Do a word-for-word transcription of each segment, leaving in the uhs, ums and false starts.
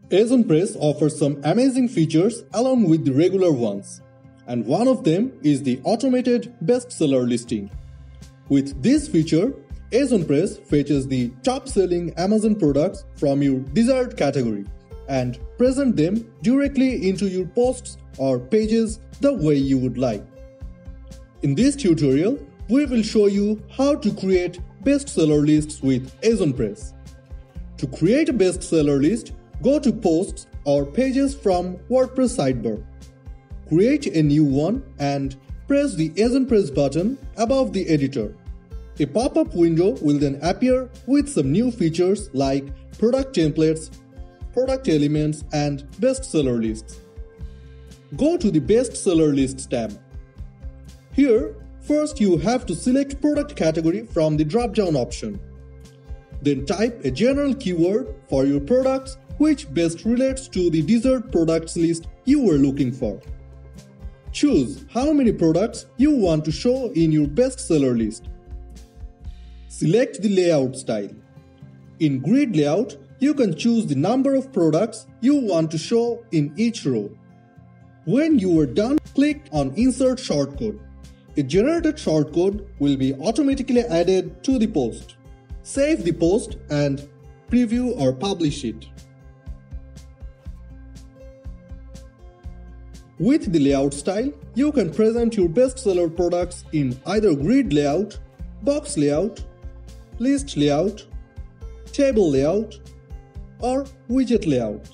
AzonPress offers some amazing features along with the regular ones, and one of them is the automated bestseller listing. With this feature, AzonPress fetches the top-selling Amazon products from your desired category and present them directly into your posts or pages the way you would like. In this tutorial, we will show you how to create bestseller lists with AzonPress. To create a bestseller list, go to Posts or Pages from WordPress sidebar. Create a new one and press the AzonPress button above the editor. A pop-up window will then appear with some new features like product templates, product elements, and bestseller lists. Go to the bestseller lists tab. Here, first you have to select product category from the drop-down option. Then type a general keyword for your products which best relates to the desired products list you were looking for. Choose how many products you want to show in your bestseller list. Select the layout style. In grid layout, you can choose the number of products you want to show in each row. When you are done, click on Insert Shortcode. A generated shortcode will be automatically added to the post. Save the post and preview or publish it. With the layout style, you can present your bestseller products in either grid layout, box layout, list layout, table layout, or widget layout.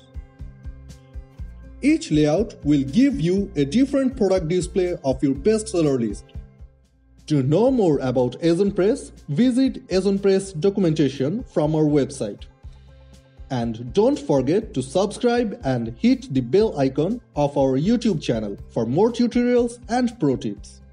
Each layout will give you a different product display of your bestseller list. To know more about AzonPress, visit AzonPress documentation from our website. And don't forget to subscribe and hit the bell icon of our YouTube channel for more tutorials and pro tips.